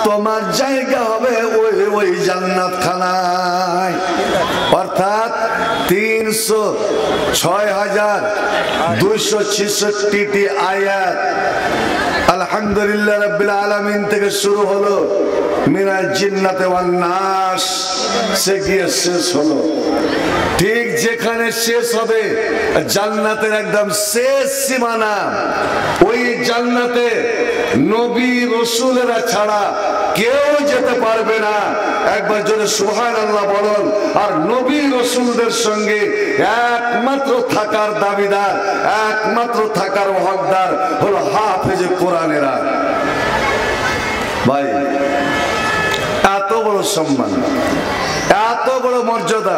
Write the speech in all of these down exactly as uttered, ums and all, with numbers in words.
তোমার জায়গা হবে ওই ওই জান্নাত খানায়। অর্থাৎ তিনশো ছয় হাজার দুইশো ছেষট্টিটি আয়াত আলহামদুলিল্লাহ রাব্বিল আলামিন থেকে শুরু হলো, মিনাল জিন্নাতি ওয়ান নাস সে গিয়ে শেষ হলো। ঠিক যেখানে শেষ হবে জান্নাতের একদম শেষ সীমানা, ওই জান্নাতে নবী রাসূলেরা ছাড়া কেউ যেতে পারবে না। একবার জোরে সুবহানাল্লাহ বলুন। আর নবী রাসূলদের সঙ্গে একমাত্র থাকার দাবিদার, একমাত্র থাকার হকদার হলো হাফেজে কোরআনেরা। ভাই, এত বড় সম্মান, এত বড় মর্যাদা।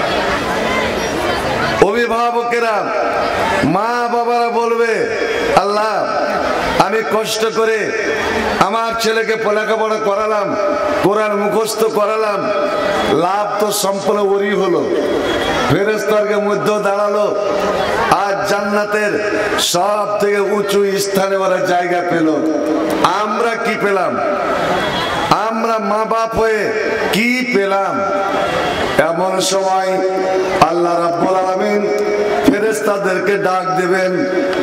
অভিভাবকেরা, মা বাবারা বলবে, আল্লাহ আমি কষ্ট করে আমার ছেলেকে লেখাপড়া করালাম, কোরআন মুখস্থ করালাম, লাভ তো সম্পূর্ণ ওরই হলো, ফেরেশতাদের মধ্যে দাঁড়ালো, আর জান্নাতের সব থেকে উঁচু স্থানে ওরা জায়গা পেল। আমরা কি পেলাম? আমরা মা বাপ হয়ে কি পেলাম? এমন সময় আল্লাহ রাব্বুল আলামিন ফেরেশতাদেরকে ডাক দেবেন,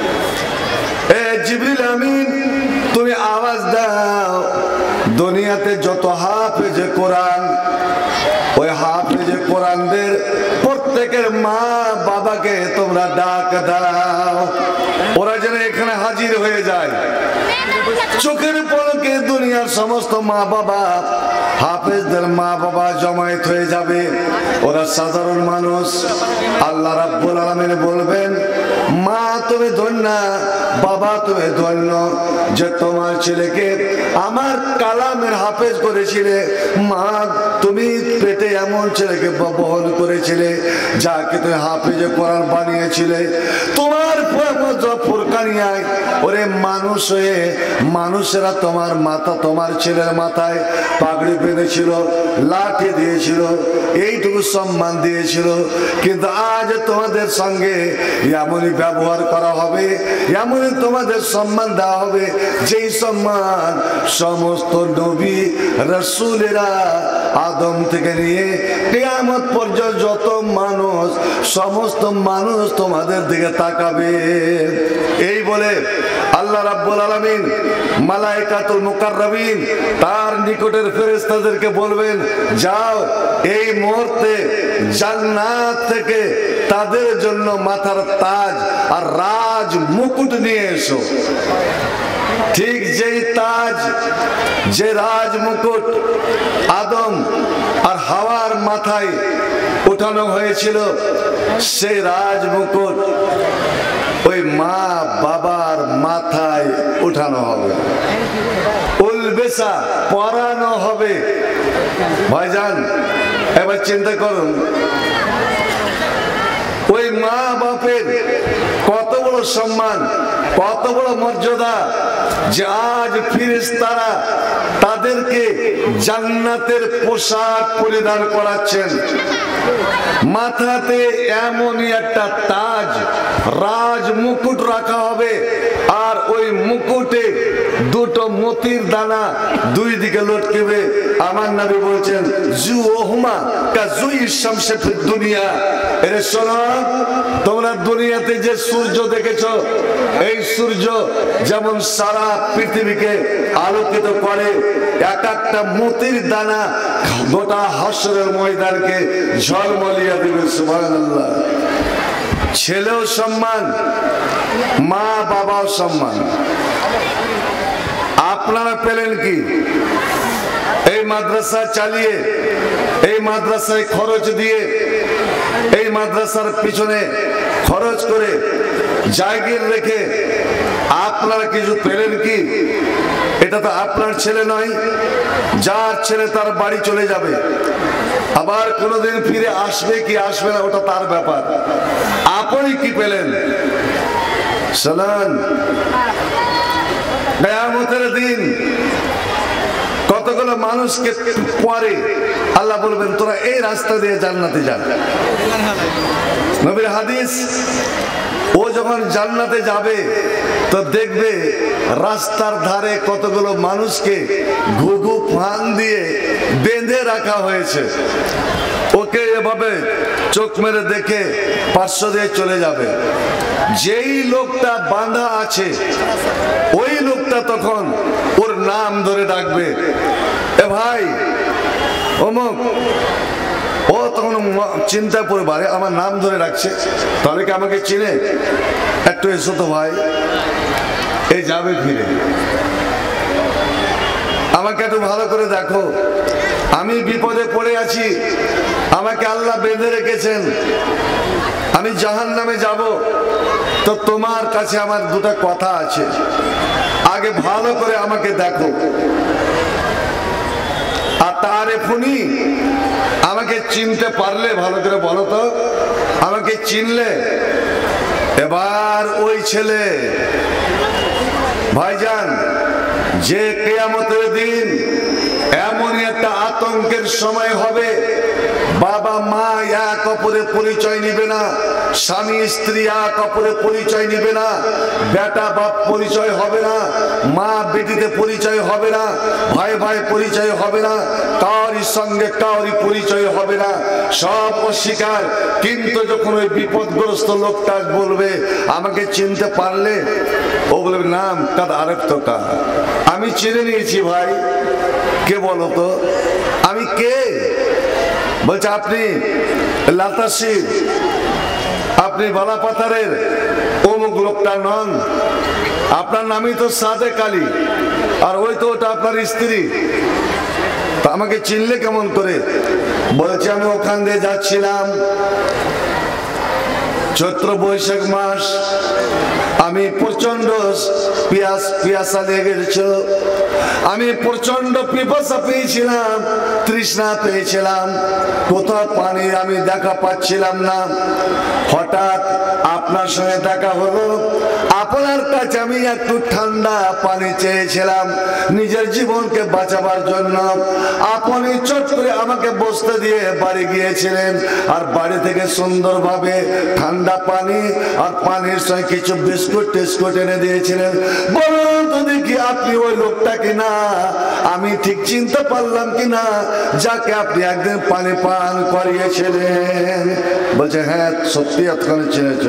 এ জিবরিল আমিন তুমি আওয়াজ দাও, দুনিয়াতে যত হাফেজে কোরআন, ওই হাফেজে কোরআনদের প্রত্যেকের মা বাবাকে তোমরা ডাক দাও, ওরা যেন এখানে হাজির হয়ে যায়। চোখের পলকে দুনিয়ার সমস্ত মা বাবা, হাফেজদের মা বাবা জমায়েত হয়ে যাবে। ওরা সাধারণ মানুষ। আল্লাহ রাব্বুল আলামিন বলবেন, মা তুমি ধন্য, বাবা তুমি ধন্য যে তোমার ছেলেকে আমার কালামের হাফেজ করেছিলে। মা তুমি পেটে এমন ছেলেকে বহন করেছিলে যাকে তুমি হাফেজে কোরআন বানিয়েছিলে। তোমার ফুরকানিয়ায় ওরে মানুষ হয়ে মানুষেরা তোমার মাথা, তোমার ছেলের মাথায় পাগড়ি বেঁধেছিল, লাঠি দিয়েছিল, এইটুকু সম্মান দিয়েছিল। কিন্তু আজ তোমাদের সঙ্গে এমনই ব্যবহার করা হবে, এমনই তোমাদের সম্মান দেওয়া হবে যেই সম্মান সমস্ত নবী রাসূলেরা আদম থেকে নিয়ে কিয়ামত পর্যন্ত যত মানুষ, সমস্ত মানুষ তোমাদের দিকে তাকাবে। এই বলে আল্লাহ রাব্বুল আলামিন মালায়েকাতুল মুকাররাবিন তার নিকটের ফেরেশতাদেরকে বলবেন, যাও এই মুহূর্তে জান্নাত থেকে তাদের জন্য মাথার তাজ আর রাজ মুকুট নিয়ে এসো। ঠিক যেই তাজ, যে রাজ মুকুট আদম আর হাওয়ার মাথায় উঠানো হয়েছিল, সেই রাজ মুকুট ওই মা বাবার মাথায় উঠানো হবে, উলবেসা পরানো হবে। ভাইজান এবার চিন্তা করুন, ওই মা বাপের কত বড় সম্মান, কত বড় মর্যাদা যে আজ ফেরেশতারা তাদেরকে জান্নাতের পোশাক পরিধান করাচ্ছেন। মাথাতে এমনই একটা তাজ, রাজ মুকুট রাখা হবে, আর ওই মুকুটে দুটো মতির দানা দুই দিকে লটকেবে। আমার নবী বলছেন, জুহুমা কাজুই শামসে ফিদ দুনিয়া। এরে শোনো, তোমরা দুনিয়াতে যে সূর্য দেখেছো, এই সূর্য যেমন সারা পৃথিবীকে আলোকিত করে, এক একটা মতির দানা গোটা হাসরের ময়দানকে ঝলমলিয়ে দিবে। সুবহানাল্লাহ। ছেলেও সম্মান, মা বাবাও সম্মান। আপনারা পেলেন কি? এই মাদ্রাসা চালিয়ে, এই মাদ্রাসায় খরচ দিয়ে, এই মাদ্রাসার পিছনে খরচ করে জায়গির রেখে আপনারা কিছু পেলেন কি? এটা তো আপনার ছেলে নয়, যার ছেলে তার বাড়ি চলে যাবে, আবার কোনোদিন ফিরে আসবে কি আসবে না ওটা তার ব্যাপার। আপনি কি পেলেন? শুনুন, কিয়ামতের দিন কতগুলো মানুষকে পরে আল্লাহ বলবেন, তোরা এই রাস্তা দিয়ে জান্নাতে যা। নবীর হাদিস, ও যখন জান্নাতে যাবে তো দেখবে রাস্তার ধারে কতগুলো মানুষকে ঘুঘু রাখা হয়েছে, ওকে এভাবে চোখ মেরে দেখে পার্শ্ব দিয়ে চলে যাবে। যেই লোকটা বাঁধা আছে ওই লোকটা তখন ওর নাম ধরে ডাকবে, এ ভাই অমুক। ও তখন চিন্তা করবে, আরে আমার নাম ধরে ডাকছে, তাহলে কি আমাকে চিনে? একটু এসো তো ভাই। এই যাবে ফিরে, আমাকে একটু ভালো করে দেখো, আমি বিপদে পড়ে আছি, আমাকে আল্লাহ বেঁধে রেখেছেন, আমি জাহান্নামে যাব। তো তোমার কাছে আমার দুটো কথা আছে, আগে ভালো করে আমাকে দেখো। আর তারে ফুনি আমাকে চিনতে পারলে ভালো করে বলো তো, আমাকে চিনলে? এবার ওই ছেলে ভাইজান, যে কিয়ামতের দিন এমনই একটা আতঙ্কের সময় হবে, বাবা মা এক অপরের পরিচয় নিবে না, স্বামী স্ত্রী এক অপরের পরিচয় নিবে না, বেটা বাপ পরিচয় হবে না, মা বেটিতে পরিচয় হবে না, ভাই ভাই পরিচয় হবে না, কারোর সঙ্গে কারোর পরিচয় হবে না, সব অস্বীকার। কিন্তু যখন ওই বিপদগ্রস্ত লোকটা বলবে আমাকে চিনতে পারলে, ও বলবে নাম কাদ আরেক তো কা, আমি চিনে নিয়েছি ভাই। কে বলো তো? আমি কে? বলছে আপনি লাতাশির, আপনি বালাপাতারের অমুক লোকটা নন, আপনার নামই তো সাদেক আলী, আর ওই তো ওটা আপনার স্ত্রী। তা আমাকে চিনলে কেমন করে? বলছে আমি ওখান দিয়ে যাচ্ছিলাম, চৈত্র বৈশাখ মাস, আমি প্রচন্ড পিয়াস পিয়াসা লেগে গেছিল, আমি প্রচন্ড পিপাসা পেয়েছিলাম, তৃষ্ণা পেয়েছিলাম, কোথাও পানি আমি দেখা পাচ্ছিলাম না। হঠাৎ আপনার সঙ্গে দেখা হলো, আপনার কাছে আমি একটু ঠান্ডা পানি চেয়েছিলাম নিজের জীবনকে বাঁচাবার জন্য। আপনি চট করে আমাকে বসতে দিয়ে বাড়ি গিয়েছিলেন, আর বাড়ি থেকে সুন্দরভাবে ঠান্ডা পানি আর পানির সঙ্গে কিছু বিস্কুট টিস্কুট এনে দিয়েছিলেন। বলুন তো দেখি আপনি ওই লোকটা কিনা? আমি ঠিক চিনতে পারলাম কিনা যাকে আপনি একদিন পানি পান করিয়েছিলেন? বলছে হ্যাঁ সত্যি এতক্ষণ চিনেছ।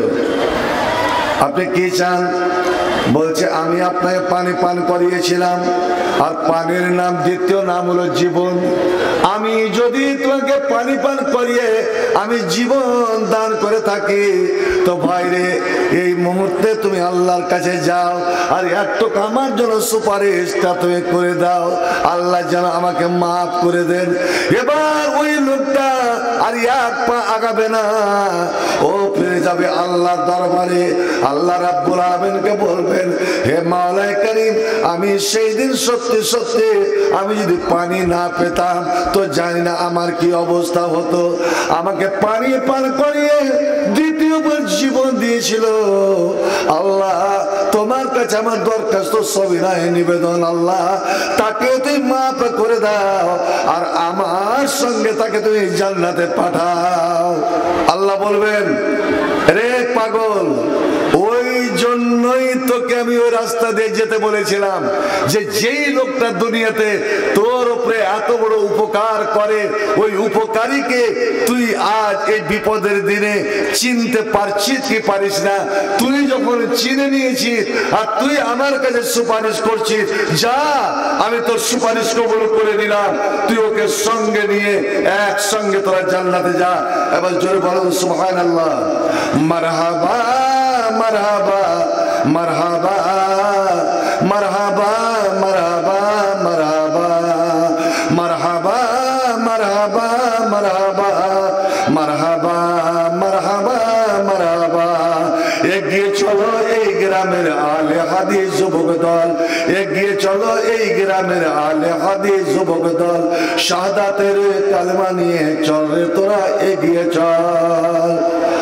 আপনি কি চান? বলছে আমি আপনাকে পানি পান করিয়েছিলাম, আর পানির নাম দ্বিতীয় নাম হলো জীবন। আমি যদি তোমাকে পানি পান করিয়ে আমি জীবন দান করে থাকি, তো ভাইরে এই মুহূর্তে তুমি আল্লাহর কাছে যাও, আর একটু আমার জন্য সুপারিশটা তুমি করে দাও, আল্লাহ যেন আমাকে মাফ করে দেন। এবার ওই লোকটা আর এক পা আগাবে না, ও ফিরে যাবে আল্লাহর দরবারে। আল্লাহ রাব্বুল আলামিনকে বলবেন, হে মাওলাই কারীম, আমি সেই দিন সত্যি সত্যি আমি যদি পানি না পেতাম তো জানি না আমার কি অবস্থা হতো। আমাকে পানি পান করিয়ে দ্বিতীয়বার জীবন দিয়েছিল। আল্লাহ তোমার কাছে আমার দরখাস্ত সবিনয় নিবেদন, আল্লাহ তাকে তুমি মাফ করে দাও, আর আমার সঙ্গে তাকে তুমি জান্নাতে পাঠাও। আল্লাহ বলবেন, রে পাগল, ওই জন্যই তোকে আমি ওই রাস্তা দিয়ে যেতে বলেছিলাম, যে যেই লোকটা দুনিয়াতে তোর উপরে এত বড় উপকার করে, ওই উপকারীকে তুই আজ এই বিপদের দিনে চিনতে পারছিস কি পারিস না। তুই যখন চিনে নিয়েছিস আর তুই আমার কাছে সুপারিশ করছিস, যা আমি তোর সুপারিশ কবুল করে নিলাম, তুই ওকে সঙ্গে নিয়ে একসঙ্গে তোরা জান্নাতে যা। এবার জোরে বলো সুবহানাল্লাহ। মারহাবা মারহাবা মারহাবা মারহাবা মারহাবা মারহাবা মারহাবা মারহাবা মারহাবা মারহাবা মারহাবা মারহাবা। এগিয়ে চলো এই গ্রামের আলে হাদিস যুবক দল, এগিয়ে চলো এই গ্রামের আলে হাদিস যুবক দল, শাহাদাতের কালেমা নিয়ে চল রে তোরা এগিয়ে চল।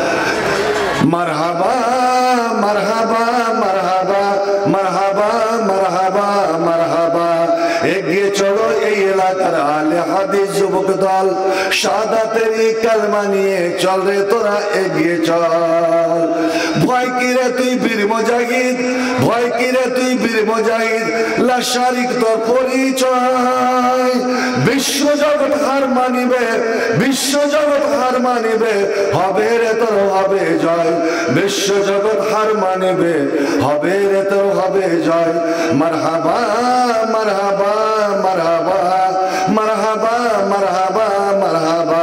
মারহাবা মারহাবা মারহাবা মারহাবা মারহাবা মারহাবা। এগিয়ে চলো এই এলাকার আলে হাদিস যুবক দল, শাহাদাতের কালেমা নিয়ে চল রে তোরা এগিয়ে চল। ভয় কিরে তুই বীর মুজাহিদ, ভয় কিরে তুই বীর মুজাহিদ, লা শারিক তোর পরিচয়। বিশ্বজগৎ হার মানিবে, বিশ্বজগৎ হার মানিবে, হবে রে তোর হবে জয়। বিশ্বজগৎ হার মানিবে, হবে রে তোর হবে জয়। মারহাবা মারহাবা মারহাবা মারহাবা মারহাবা মারহাবা।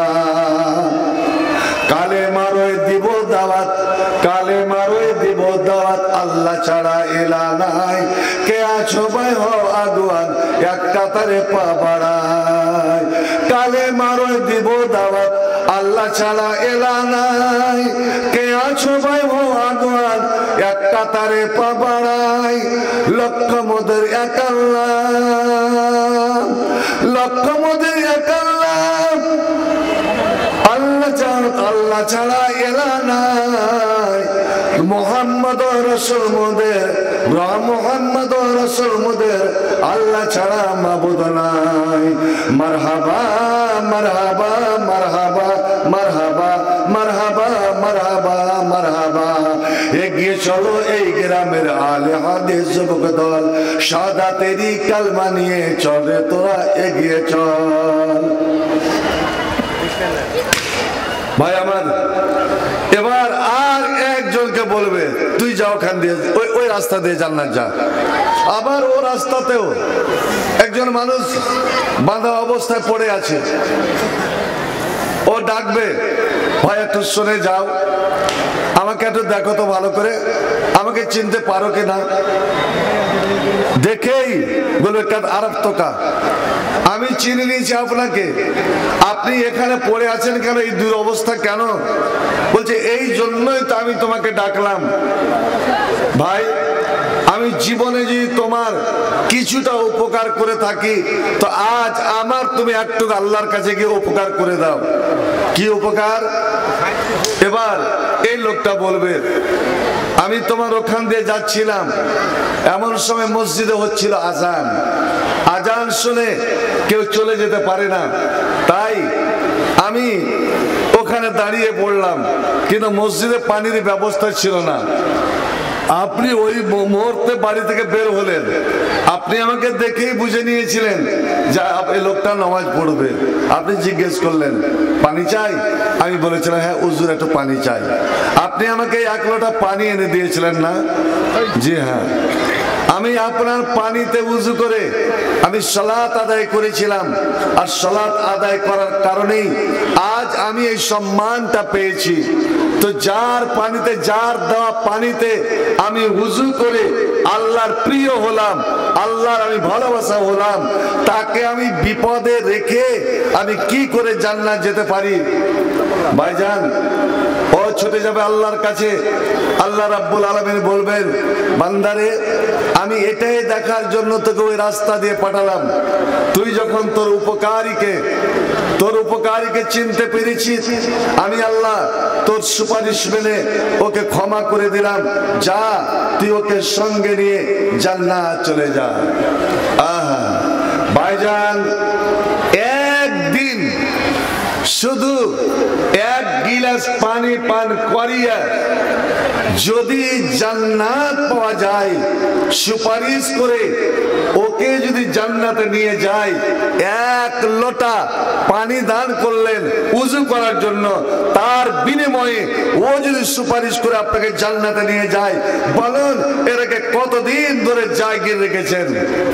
কালে মারোয় দিব দাওয়াত, কালে মারোয় দিব দাওয়াত, আল্লাহ ছাড়া এলা নাই। কে আছো ভাই হও আগুয়ান, এক কাতারে পা বাড়ায়। কালে মারোয় দিব দাওয়াত, আল্লাহ ছাড়া এলা নাই। কে আছো ভাই হও আগুয়ান, এক কাতারে পা বাড়ায়। লক্ষ মোদের এক আল্লাহ, লক্ষ মোদের এক আল্লাহ, আল্লাহ ছাড়া আল্লাহ ছাড়া এলা নাই। মোহাম্মদ রসুল মোদের, মোহাম্মদ রসুল মোদের, আল্লাহ ছাড়া মাবুদ নাই। মারহাবা মারহাবা মারহাবা মারহাবা মারহাবা মারহাবা মারহাবা। এগিয়ে চলো এই গ্রামের আলে হাদিস যুবক দল, সাদা তেরি কালমা নিয়ে চলে তোরা এগিয়ে চল। ভাই আমার, এবার আর একজনকে বলবে তুই যাও ওখান দিয়ে, ওই ওই রাস্তা দিয়ে জান্নাত যা। আবার ও রাস্তাতেও একজন মানুষ বাঁধা অবস্থায় পড়ে আছে, ও ডাকবে ভাই একটু শুনে যাও, আমাকে একটু দেখো তো ভালো করে, আমাকে চিনতে পারো কিনা। দেখেই বলবে আরব তোকা, আমি চিনে নিয়েছি আপনাকে, আপনি এখানে পড়ে আছেন কেন, এই দুরবস্থা কেন? বলছে এই জন্যই তো আমি তোমাকে ডাকলাম। ভাই আমি জীবনে যদি তোমার কিছুটা উপকার করে থাকি, তো আজ আমার তুমি একটু আল্লাহর কাছে গিয়ে উপকার করে দাও। কি উপকার? এবার এই লোকটা বলবে আমি তোমার ওখান দিয়ে যাচ্ছিলাম, এমন সময় মসজিদে হচ্ছিল আজান, আজান শুনে কেউ চলে যেতে পারে না, তাই আমি ওখানে দাঁড়িয়ে পড়লাম, কিন্তু মসজিদে পানির ব্যবস্থা ছিল না। আপনি ওই মুহূর্তে বাড়ি থেকে বের হলেন, আপনি আমাকে দেখেই বুঝে নিয়েছিলেন যে এই লোকটা নামাজ পড়বে। আপনি জিজ্ঞেস করলেন পানি চাই, আমি বলেছিলাম হ্যাঁ হুজুর একটু পানি চাই। আপনি আমাকে এক লোটা পানি এনে দিয়েছিলেন না? জি হ্যাঁ। আমি আপনার পানিতে উযু করে আমি সালাত আদায় করেছিলাম, আর সালাত আদায় করার কারণেই আজ আমি এই সম্মানটা পেয়েছি। তো যার পানিতে, যার দেওয়া পানিতে আমি উযু করে আল্লাহর প্রিয় হলাম, আল্লাহর আমি ভালোবাসা হলাম, তাকে আমি বিপদে রেখে আমি কি করে জান্নাত যেতে পারি? ভাইজান ও ছুটে যাবে আল্লাহর কাছে, আল্লাহ রাব্বুল আলামিন বলবেন বান্দারে আমি এটাই দেখার জন্য তোকে ওই রাস্তা দিয়ে পাঠালাম, তুই যখন তোর উপকারীকে তোর উপকারীকে চিনতে পেরেছিস, আমি আল্লাহ তোর সুপারিশ মেনে ওকে ক্ষমা করে দিলাম, যা তুই ওকে সঙ্গে নিয়ে জান্নাত চলে যা। আহা ভাইজান, একদিন শুধু এক গিলাস পানি পান করিয়া যদি জান্নাত পাওয়া যায়, সুপারিশ করে ওকে যদি জান্নাতে নিয়ে যায়, এক লোটা পানি দান করলেন উযু করার জন্য, তার বিনিময়ে ও যদি সুপারিশ করে আপনাকে জান্নাতে নিয়ে যায়, বলুন এটাকে কতদিন ধরে জাগিয়ে রেখেছেন,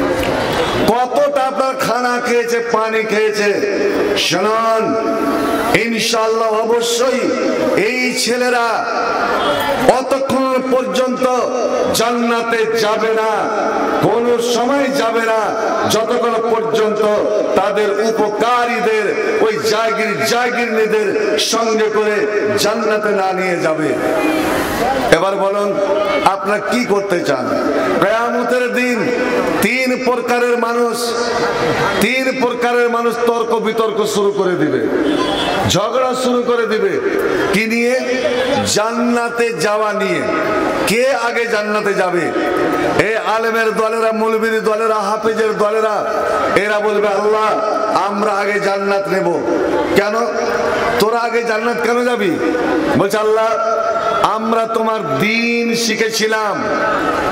কতটা আপনার খানা খেয়েছে, পানি খেয়েছে। শুনুন, ইনশাআল্লাহ অবশ্যই এই ছেলেরা অতক্ষণ পর্যন্ত জান্নাতে যাবে না, কোন সময় যাবে না, যতক্ষণ পর্যন্ত তাদের উপকারীদের ওই জাগির জাগিরনীদের সঙ্গে করে জান্নাতে না নিয়ে যাবে। এবার বলুন আপনারা কি করতে চান? কিয়ামতের দিন তিন প্রকারের মানুষ তিন প্রকারের মানুষ তর্ক বিতর্ক শুরু করে দিবে, ঝগড়া শুরু করে দিবে। কি নিয়ে? জান্নাতে যাওয়া নিয়ে। কে আগে জান্নাতে যাবে? এই আলেমের দলেরা, মৌলবীর দলেরা, হাফেজের দলেরা, এরা বলবে আল্লাহ আমরা আগে জান্নাত নেব। কেন? তোরা আগে জান্নাত কেন যাবি? বলছে আল্লাহ আমরা তোমার দ্বীন শিখেছিলাম,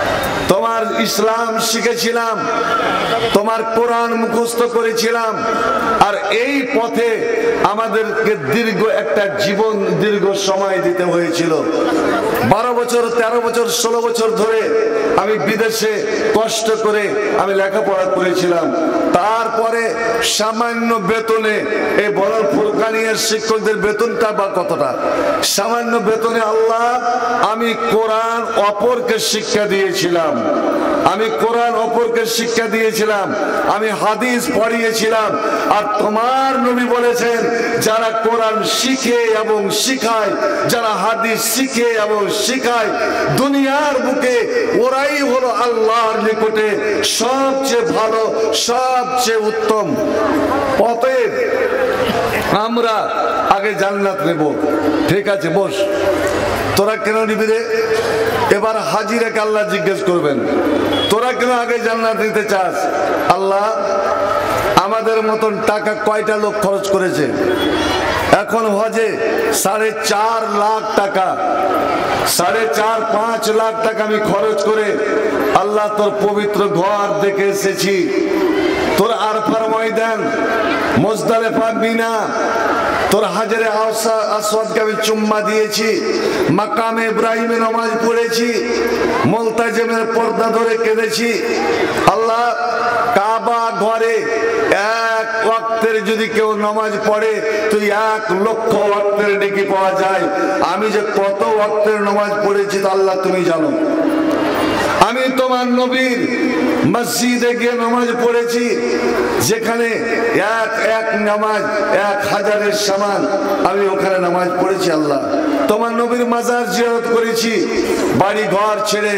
তোমার ইসলাম শিখেছিলাম, তোমার কোরআন মুখস্থ করেছিলাম, আর এই পথে আমাদেরকে দীর্ঘ একটা জীবন দীর্ঘ সময় দিতে হয়েছিল। বারো বছর তেরো বছর ষোলো বছর ধরে আমি বিদেশে কষ্ট করে আমি লেখাপড়া করেছিলাম। তারপরে সামান্য বেতনে, এই বড় ফুরকানিয়ার শিক্ষকদের বেতনটা বা কতটা, সামান্য বেতনে আল্লাহ আমি কোরআন অপরকে শিক্ষা দিয়েছিলাম, আমি কোরআন অপরকে শিক্ষা দিয়েছিলাম, আমি হাদিস পড়িয়েছিলাম। আর তোমার নবী বলেছেন, যারা কোরআন শিখে এবং শিখায়, যারা হাদিস শিখে এবং শিখায়, দুনিয়ার বুকে ওরাই হলো আল্লাহর নিকটে সবচেয়ে ভালো, সবচেয়ে উত্তম। অতএব আমরা আগে জান্নাত নেব। ঠিক আছে, বস। তোরা কেন নিবি রে? এবার হাজিরাকে আল্লাহ জিজ্ঞেস করবেন, তোরা কেন আগে জান্নাত নিতে চাস? আল্লাহ, আমাদের মতন টাকা কয়টা লোক খরচ করেছে? এখন হজে সাড়ে চার লাখ টাকা, সাড়ে চার পাঁচ লাখ টাকা আমি খরচ করে আল্লাহ তোর পবিত্র ঘর দেখে এসেছি। তোর আরফার ময়দান, মুজদালিফা, মিনা, তোর হাজারে আসওয়াদকে আমি চুম্মা দিয়েছি, মাকামে ইব্রাহিমে নামাজ পড়েছি, মুলতাজিমের পর্দা ধরে কেঁদেছি। আল্লাহ, কাবা ঘরে এক ওয়াক্তের যদি কেউ নামাজ পড়ে তুই এক লক্ষ ওয়াক্তের নেকি পাওয়া যায়। আমি যে কত ওয়াক্তের নামাজ পড়েছি তা আল্লাহ তুমি জানো। আমি তোমার নবীর মসজিদে গিয়ে নামাজ পড়েছি, যেখানে এক এক নামাজ এক হাজারের সমান, আমি ওখানে নামাজ পড়েছি। আল্লাহ, তোমার নবীর মাজার জিয়ারত করেছি বাড়ি ঘর ছেড়ে।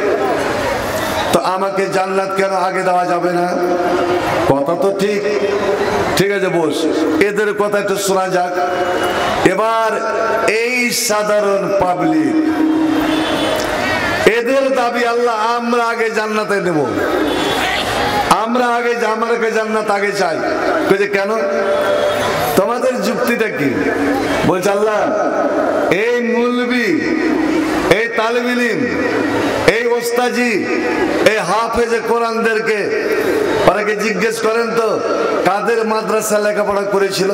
তো আমাকে জান্নাত কেন আগে দেওয়া যাবে না? কথা তো ঠিক। ঠিক আছে, বস। এদের কথা একটু শোনা যাক। এবার এই সাধারণ পাবলিক, এদের দাবি আল্লাহ আমরা আগে জান্নাতে নেব, আমরা আগে আমাদেরকে জান্নাত আগে চাই। কেন? তোমাদের যুক্তিটা কি? বলছে আল্লাহ, এই মুলবি, এই তালিব ইলম, এই ওস্তাজি, এই হাফেজে কোরআনদেরকে ওরাকে জিজ্ঞেস করেন তো কাদের মাদ্রাসা লেখাপড়া করেছিল?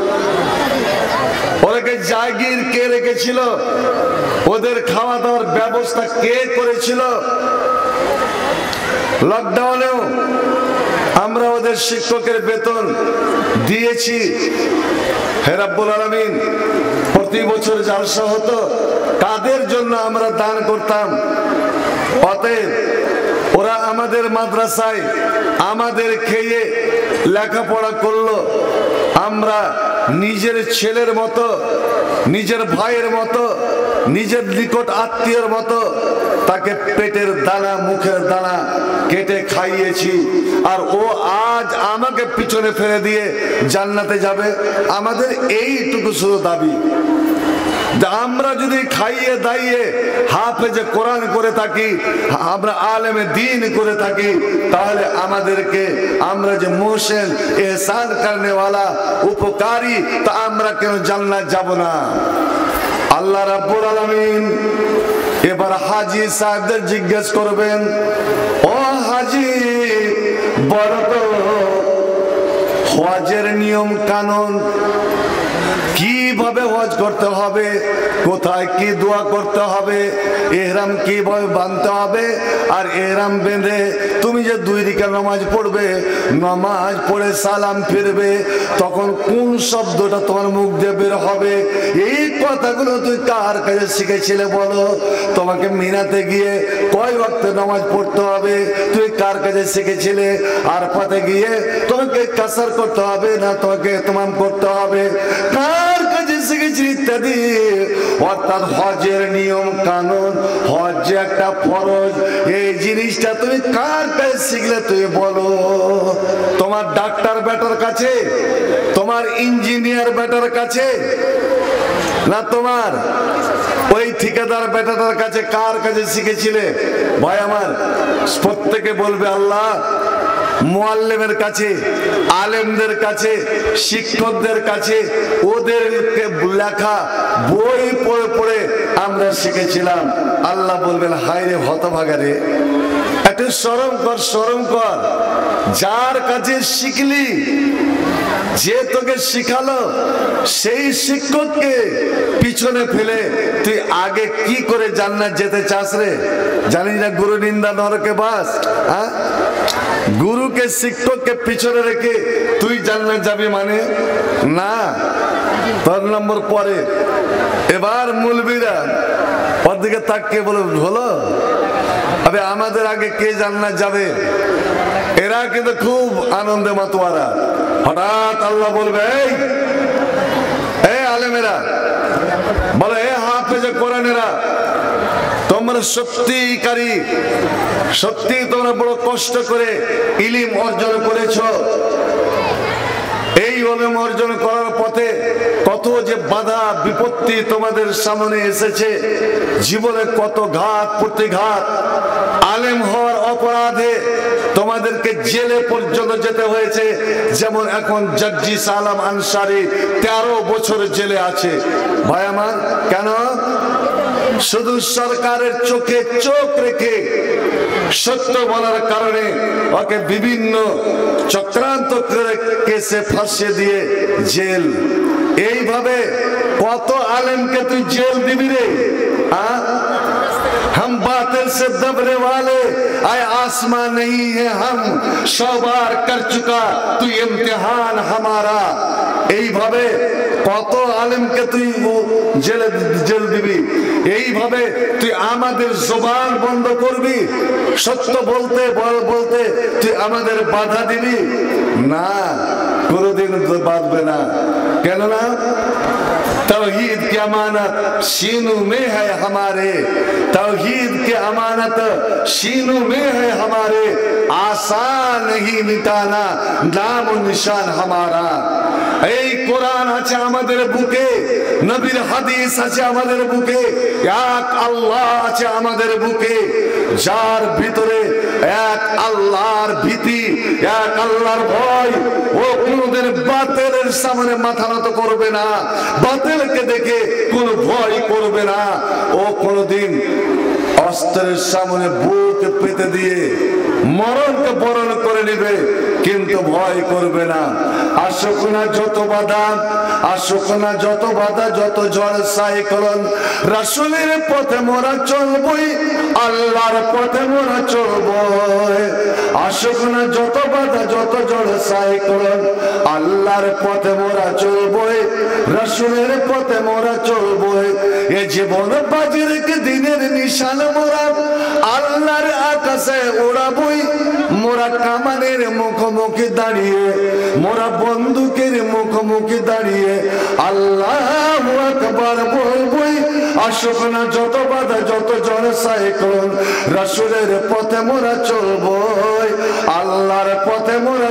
ওরাকে জাগির কে রেখেছিল? ওদের খাওয়া দাওয়ার ব্যবস্থা কে করেছিল? লকডাউনেও আমরা ওদের শিক্ষকের বেতন দিয়েছি। হে রাব্বুল আলামিন, প্রতি বছর জালসা হতো, কাদের জন্য আমরা দান করতাম। অতএব ওরা আমাদের মাদ্রাসায় আমাদের খেয়ে লেখাপড়া করলো, আমরা নিজের ছেলের মতো, নিজের ভাইয়ের মতো, নিজের নিকট আত্মীয়ের মতো তাকে পেটের দানা, মুখের দানা কেটে খাইয়েছি। আর ও আজ আমাকে পিছনে ফেলে দিয়ে জান্নাতে যাবে। আমাদের এইটুকু শুধু দাবি, আমরা যদি খাইয়ে দাইয়ে হাফেজে কোরআন করে থাকি, আমরা আলেমে দ্বীন করে থাকি, তাহলে আমাদেরকে আমরা যে মুহসিন, ইহসান করনেওয়ালা, উপকারী, তা আমরা কেন জান্নাত যাব না? আল্লাহ রাব্বুল আলামিন এবার হাজী সাহেবদের জিজ্ঞেস করবেন, ও হাজী, বড় তো হজের নিয়ম কানুন, কিভাবে হজ করতে হবে, কোথায় কি দোয়া করতে হবে, ইহরাম কিভাবে বাঁধতে হবে, আর ইহরাম বেঁধে তুমি যে দুই দিকে নামাজ পড়বে, নামাজ পড়ে সালাম ফিরবে, তখন কোন শব্দটা তোমার মুখ দিয়ে বের হবে, এই কথাগুলো তুই কার কাছে শিখেছিলে বলো? তোমাকে মিনাতে গিয়ে কয় ওয়াক্তে নামাজ পড়তে হবে তুই কার কাছে শিখেছিলে? আরফাতে গিয়ে তোমাকে কাসার করতে হবে না তোমাকে ইতমাম করতে হবে, কার কাছে শিখেছিলি? ইত্যাদি। অর্থাৎ হজের নিয়ম কানুন, হজ যে একটা ফরজ, এই জিনিসটা তুমি কার কাছে শিখলে তুই বলো? তোমার ডাক্তার বেটার কাছে, তোমার ইঞ্জিনিয়ার বেটার কাছে, না তোমার ওই ঠিকাদার বেটাটার কাছে? কার কাছে শিখেছিলে? ভাই আমার, প্রত্যেকে বলবে আল্লাহ মুআল্লিমের কাছে, আলেমদের কাছে, শিক্ষকদের কাছে, ওদেরকে লেখা বই পড়ে পড়ে আমরা শিখেছিলাম। আল্লাহ বলবেন, হায় রে হতভাগা রে, একটু শরম কর, শরম কর। যার কাছে শিখলি, যে তোকে শিখালো, সেই শিক্ষককে পিছনে ফেলে তুই আগে কি করে জান্নাত যেতে চাস রে? জানিস না গুরু নিন্দা নরকে বাস? হ্যাঁ, গুরুকে শিক্ষককে পিছনে রেখে তুই জান্নাত যাবি মানে না। তার নম্বর পরে এবার মুলবিরা ওর দিকে তাকিয়ে বলে, হলো আবে আমাদের আগে কে জান্নাত যাবে? এরা কিন্তু খুব আনন্দে মাতোয়ারা। হঠাৎ আল্লাহ বলবে, এই আলেমেরা, বলে এ হাফেজে কোরআনেরা, তোমরা সত্যিকারী, সত্যি তোমরা বড় কষ্ট করে ইলম অর্জন করেছ। এই ইলম অর্জন করার পথে কত যে বাধা বিপত্তি তোমাদের সামনে এসেছে, জীবনে কত ঘাত প্রতিঘাত, আলেম হওয়ার অপরাধে তোমাদেরকে জেলে পর্যন্ত যেতে হয়েছে। যেমন এখন জজ্জি সালাম আনসারি তেরো বছর জেলে আছে। ভাই আমার, কেন? শুধু সরকারের চোখে চোখ রেখে সত্য বলার কারণে ওকে বিভিন্ন চক্রান্ত করে কেসে ফাঁসিয়ে দিয়ে জেল। এইভাবে কত আলেমকে তুই জেল দিবি রে? हम बातिल से दबने वाले आए आसमां नहीं है, हम सौ बार कर चुका तू इम्तिहान हमारा। এইভাবে কত আলেমকে তুই জেলে জেল দিবি? এইভাবে তুই আমাদের জবান বন্ধ করবি? সত্য বলতে বলতে তুই আমাদের বাধা দিবি? না, কোনোদিন বাঁধবে না। কেন না? तौहीद की अमानत सीनों में है हमारे, तौहीद की अमानत सीनों में है हमारे, आसान नहीं मिटाना नाम निशान हमारा। এই কোরআন আছে আমাদের বুকে, নবীর হাদিস আছে আমাদের বুকে, এক আল্লাহ আছে আমাদের বুকে, যার ভিতরে এক আল্লাহর ভীতি, এক আল্লাহর ভয়। ও কোনদিন বাতিলের সামনে মাথা নত করবে না, বাতিলকে দেখে কোন ভয় করবে না। ও কোনদিন অস্ত্রের সামনে বুক পেতে দিয়ে মরণকে বরণ করে নেবে, কিন্তু ভয় করবে না। আসুক না যত বাধা, আসুক না যত বাধা, যত ঝড় সাইক্লোন, রাসূলের পথে মোরা চলবই, আল্লাহর পথে মোরা চলবই। আসুক না যত বাধা, যত ঝড় সাইক্লোন, আল্লাহর পথে মোরা চলবই, রাসূলের পথে মোরা চলবই। এ জীবন বাজি রেখে দিনের নিশান মোরা আল্লাহর আকাশে উড়াবই। মোরা কামানের মুখোমুখি দাঁড়িয়ে, মোরা বন্দুকের মুখোমুখি দাঁড়িয়ে আল্লাহু আকবার বলবই। আসুক না যত বাধা, যত ঝড় সাইক্লোন, রাসূলের পথে মোরা চলবই, আল্লাহর পথে মোরা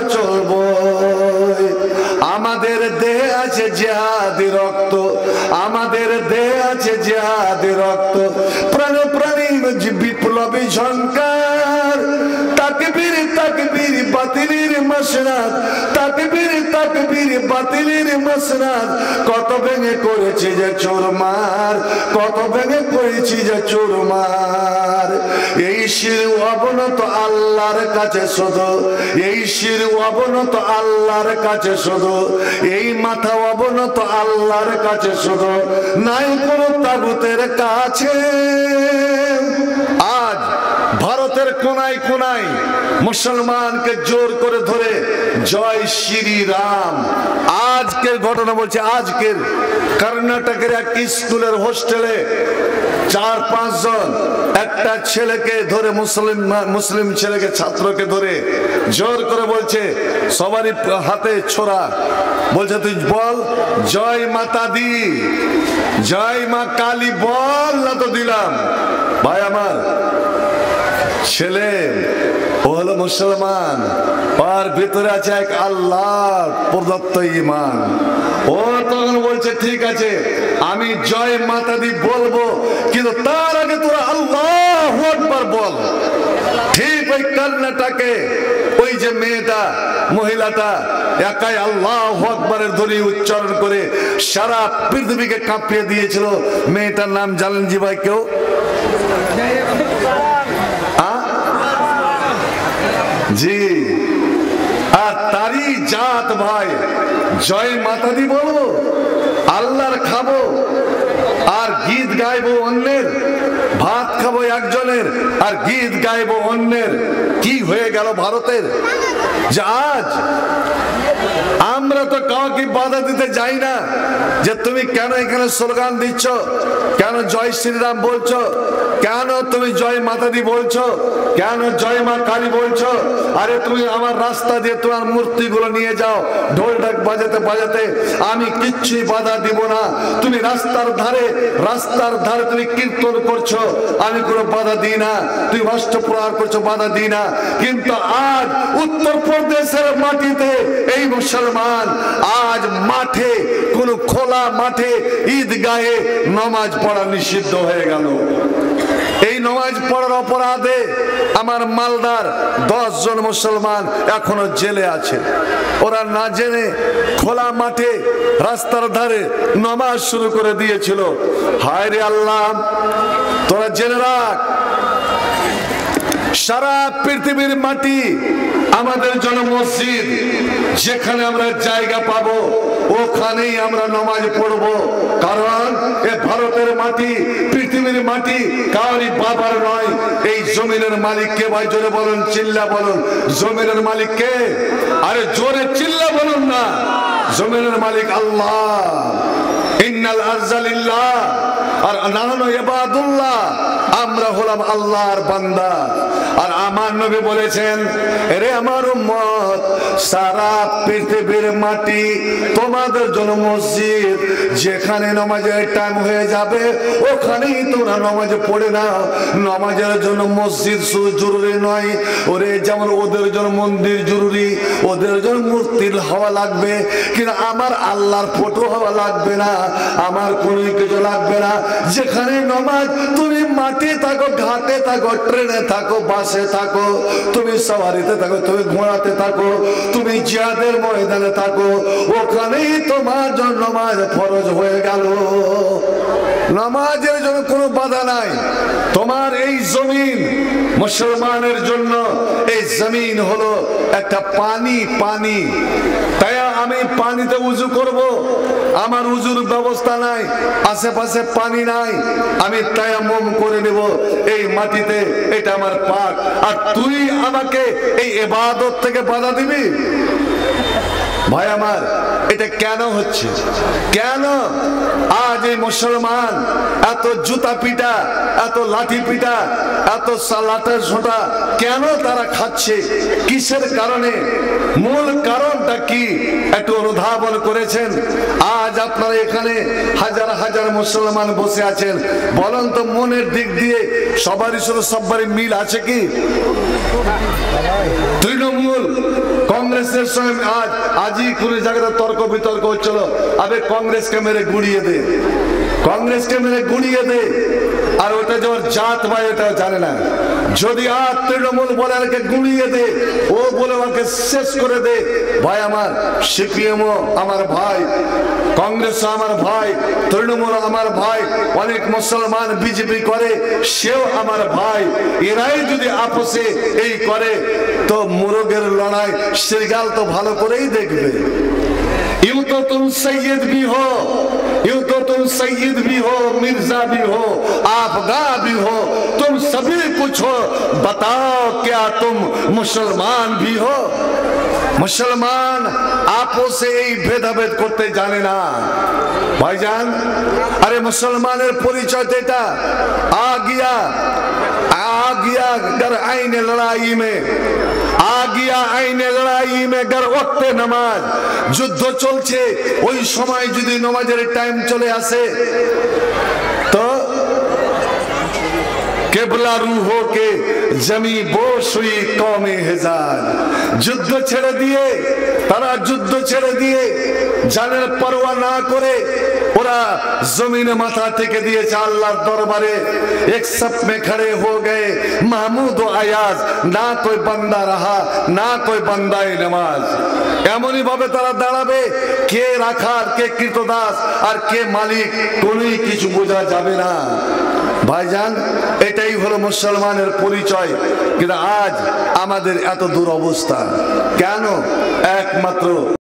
চলবই। আমাদের দেহে আছে জিহাদি রক্ত, আমাদের দেহে আছে জিহাদি রক্ত, প্রাণ প্রাণী বিপ্লবী ঝঙ্কার। তাকবীর তাকবীর বাতিলের মসনদ, তাকবীর তাকবীর বাতিলের মসনদ। কত ভেঙে করেছি যে চুরমার, কত ভেঙে করেছি যে চুরমার। এই শির অবনত আল্লাহর কাছে শুধু, এই শির অবনত আল্লাহর কাছে শুধু, এই মাথা অবনত আল্লাহর কাছে শুধু, নাই কোনো তাগুতের কাছে। আজ ভারতের কোনায় কোনায় মুসলমানকে জোর করে ধরে জয় শ্রী রাম। আজকের ঘটনা বলছে, আজকের কর্ণাটকের এক স্কুলের হোস্টেলে চার পাঁচ জন একটা ছেলেকে ধরে, মুসলিম মুসলিম ছেলেকে, ছাত্রকে ধরে জোর করে বলছে, সবারই হাতে ছোরা, বলছে তুই বল জয় মাতা দি, জয় মা কালী বল, না তো দিলাম। ভাই আমার, ছেলে ও হলো মুসলমান, ওর ভিতরে আছে এক আল্লাহ প্রদত্ত ঈমান। ও তখন বলছে ঠিক আছে আমি জয় মাতা দি বলবো, কিন্তু তার আগে তোরা আল্লাহু আকবার বল। ঠিক ওই কর্ণাটকে ওই যে মেয়েটা, মহিলাটা একাই আল্লাহু আকবারের ধ্বনি উচ্চারণ করে সারা পৃথিবীকে কাঁপিয়ে দিয়েছিল। মেয়েটার নাম জানেন জি ভাই কেউ? জি, আর তারই জাত ভাই, জয় মাতা দি বলবো, আল্লাহর খাবো আর গীত গাইবো অন্যের, ভাত খাবো একজনের আর গীত গাইবো অন্যের। কি হয়ে গেল ভারতের? যে আজ আমরা তো কাউকে বাধা দিতে যাই না যে তুমি কেন এখানে স্লোগান দিচ্ছ, কেন জয় শ্রীরাম বলছো, কেন তুমি জয় মাতা দি বলছো, কেন জয় মা কালী বলছো। আরে তুমি আমার রাস্তা দিয়ে তোমার মূর্তিগুলো নিয়ে যাও ঢোল ঢাক বাজাতে বাজাতে, আমি কিচ্ছুই বাধা দিব না। তুমি রাস্তার ধারে রাস্তার ধারে তুমি কীর্তন করছো, আমি কোনো বাধা দিই না। তুমি অষ্ট প্রহার করছো, বাধা দিই না। কিন্তু আজ উত্তরপ্রদেশের মাটিতে এই মুসলমান আজ মাঠে, কোন খোলা মাঠে ঈদগাহে নামাজ পড়া নিষিদ্ধ হয়ে গেল। এই নামাজ পড়ার অপরাধে আমার মালদার দশ জন মুসলমান এখনো জেলে আছে। ওরা না জেনে খোলা মাঠে রাস্তার ধারে নামাজ শুরু করে দিয়েছিল। হায় রে আল্লাহ, তোরা জেনে রাখ, সারা পৃথিবীর মাটি আমাদের জন্য মসজিদ। যেখানে আমরা জায়গা পাবো ওখানেই আমরা নামাজ পড়বো। কারণ এ ভারতের মাটি, পৃথিবীর মাটি কারোরই বাবার নয়। এই জমিনের মালিক কে ভাই? জোরে বলুন, চিল্লা বলুন, জমিনের মালিক কে? আরে জোরে চিল্লা বলুন না। জমিনের মালিক আল্লাহ। ইন্নাল আরজা লিল্লাহ আর নাহনু ইবাদুল্লাহ, আমরা হলাম আল্লাহর বান্দা। আর আমার নবী বলেছেন, রে আমার উম্মত, সারা পৃথিবীর মাটি তোমাদের জন্য মসজিদ। যেখানে নামাজের টাইম হয়ে যাবে ওখানেই তোমরা নামাজ পড়ে নাও। নামাজের জন্য মসজিদ শুধু জরুরি নয়, ওরে যেমন ওদের জন্য মন্দির জরুরি, ওদের জন্য মূর্তির হওয়া লাগবে, কিন্তু আমার আল্লাহর ফটো হওয়া লাগবে না, আমার কোনো কিছু লাগবে না। যেখানে নামাজ, তুমি মাঠে থাকো, ঘাটে থাকো, ট্রেনে থাকো, বাসে থাকো, তুমি সওয়ারিতে থাকো, তুমি ঘোড়াতে থাকো, তুমি জিহাদের ময়দানে থাকো, ওখানেই তোমার জন্য নামাজ ফরজ হয়ে গেল। নামাজের জন্য কোনো বাধা নাই। তোমার এই জমিন মুসলমানের জন্য, এই জমিন হলো একটা পানি, পানি। তাই আমি পানিতে উজু করব, আমার উজুর ব্যবস্থা নাই, আশেপাশে পানি নাই, আমি তায়াম্মুম করে নেব এই মাটিতে, এটা আমার পাক। আর তুই আমাকে এই ইবাদত থেকে বাধা দিবি? ভাই আমার, এটা কেন হচ্ছে? কেন আজ এই মুসলমান এত জুতা পিটা, এত লাঠি পিটা, এত সালাটের ছোটা কেন তারা খাচ্ছে? কিসের কারণে? মূল কারণটা কি একটু অনুধাবন করেছেন? আজ আপনারা এখানে হাজার হাজার মুসলমান বসে আছেন, বলেন তো মনের দিক দিয়ে সবারই শুধু সবারই মিল আছে কি? তৃণমূল কংগ্রেসের সঙ্গে আজ আজই কোন জায়গায় তর্ক বিতর্ক হচ্ছিল, আবে কংগ্রেসকে মেরে গুড়িয়ে দে, কংগ্রেসকে মেরে গুড়িয়ে দে। আর ওটা যে ওর জাত ভাই ওটা জানে না। যদি আর তৃণমূল বলে আমাকে গুড়িয়ে দে, ও বলে আমাকে শেষ করে দে। ভাই আমার, সিপিএমও আমার ভাই, কংগ্রেসও আমার ভাই, তৃণমূল আমার ভাই, অনেক মুসলমান বিজেপি করে, সেও আমার ভাই। এরাই যদি আপোষে এই করে তো মুরগের লড়াই শ্রীগাল তো ভালো করেই দেখবে। यूं तो तुम सैयद भी हो, यूं तो तुम सैयद भी हो, मिर्जा भी हो, आफगा भी हो, तुम सभी कुछ हो, बताओ क्या तुम मुसलमान भी हो? मुसलमान आपो से यही भेदाभेद करते जाने ना भाईजान। अरे मुसलमानेर परिचय देता आ गया, आ गया गर आईने लड़ाई में, आ गया आईने लड़ाई में गर वक्ते नमाज। যুদ্ধ চলছে, ওই সময় যদি নামাজের টাইম চলে আসে তো কেবলা রুহো কে জমি বোশ হুই কওমে হিজাজ। যুদ্ধ ছেড়ে দিয়ে, তারা যুদ্ধ ছেড়ে দিয়ে জানের পরোয়া না করে ওরা জমিনে মাথা টেকে দিয়েছে আল্লাহর দরবারে। এক সাফ মে খড়ে হো গয়ে মাহমুদ ও আয়াজ, না কোই বান্দা রাহা না কোই বান্দায়ে নামাজ। এমনই ভাবে তারা দাঁড়াবে, কে রাখার, কে কৃতদাস আর কে মালিক কোনই কিছু বোঝা যাবে না। ভাইজান, এটাই হলো মুসলমানের পরিচয়। কিন্তু আজ আমাদের এত দুরবস্থা কেন? একমাত্র